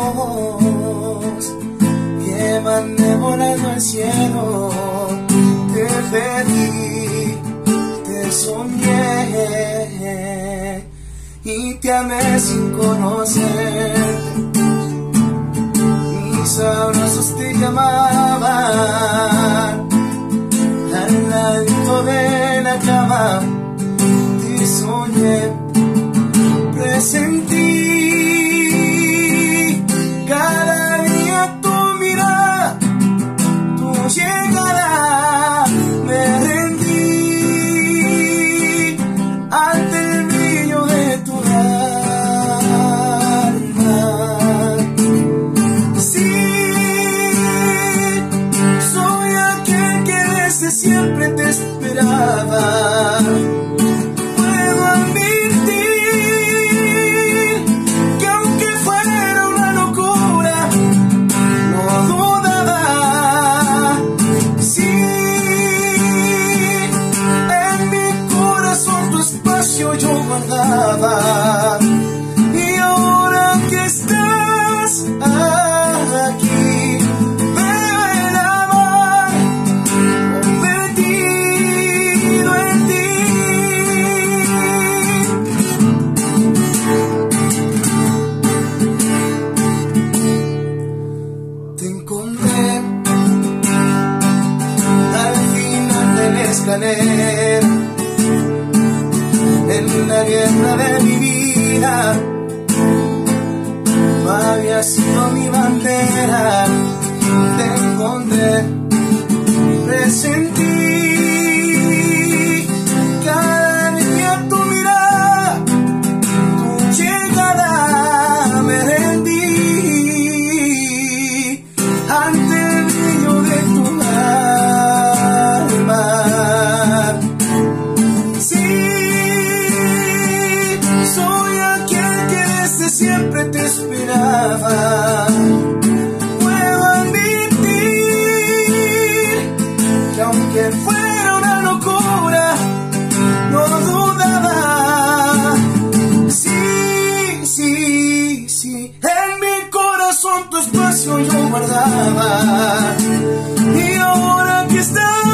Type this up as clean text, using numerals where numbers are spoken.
llevan volando al cielo. Te pedí, te soñé y te amé sin conocer. Mis abrazos te llamaban al ladito de la cama. Te soñé, presentí cada día tu mirada, tu llegada. Me rendí ante el brillo de tu alma. Sí, soy aquel que desde siempre te esperaba. Yo guardaba, y ahora que estás aquí, veo el amor convertido en ti. Te encontré al final del escalera, en la guerra de mi vida. Había sido mi bandera. Te encontré, presentí cada día tu mirada, tu llegada. Me rendí ante el brillo de tu alma. Sí, siempre te esperaba. Puedo admitir que aunque fuera una locura, no dudaba. Sí, sí, sí, en mi corazón tu espacio yo guardaba. Y ahora que estás